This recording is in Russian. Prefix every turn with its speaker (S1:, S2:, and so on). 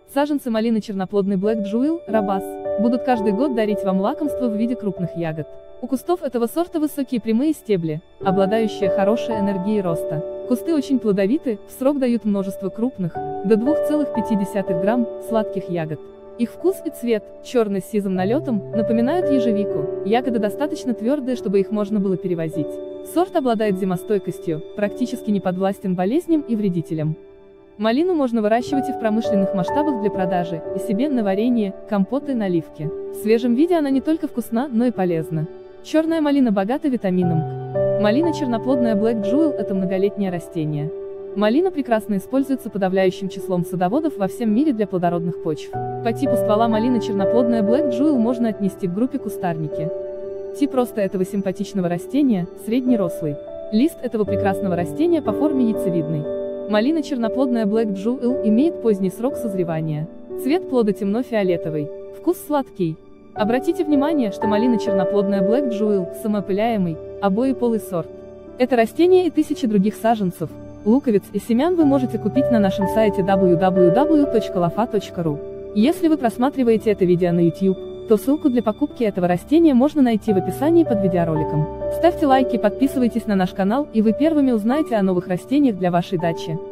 S1: Саженцы малины черноплодный Black Jewel, Рабас, будут каждый год дарить вам лакомство в виде крупных ягод. У кустов этого сорта высокие прямые стебли, обладающие хорошей энергией роста. Кусты очень плодовиты, в срок дают множество крупных, до 2,5 грамм, сладких ягод. Их вкус и цвет, черный с сизым налетом, напоминают ежевику. Ягоды достаточно твердые, чтобы их можно было перевозить. Сорт обладает зимостойкостью, практически не подвластен болезням и вредителям. Малину можно выращивать и в промышленных масштабах для продажи, и себе на варенье, компоты, наливки. В свежем виде она не только вкусна, но и полезна. Черная малина богата витамином К. Малина черноплодная Black Jewel – это многолетнее растение. Малина прекрасно используется подавляющим числом садоводов во всем мире для плодородных почв. По типу ствола малина черноплодная Black Jewel можно отнести к группе кустарники. Тип роста этого симпатичного растения – среднерослый. Лист этого прекрасного растения по форме яйцевидный. Малина черноплодная Black Jewel имеет поздний срок созревания. Цвет плода темно-фиолетовый. Вкус сладкий. Обратите внимание, что малина черноплодная Black Jewel – самоопыляемый, обоеполый сорт. Это растение и тысячи других саженцев, луковиц и семян вы можете купить на нашем сайте www.lofa.ru. Если вы просматриваете это видео на YouTube, то ссылку для покупки этого растения можно найти в описании под видеороликом. Ставьте лайки, подписывайтесь на наш канал, и вы первыми узнаете о новых растениях для вашей дачи.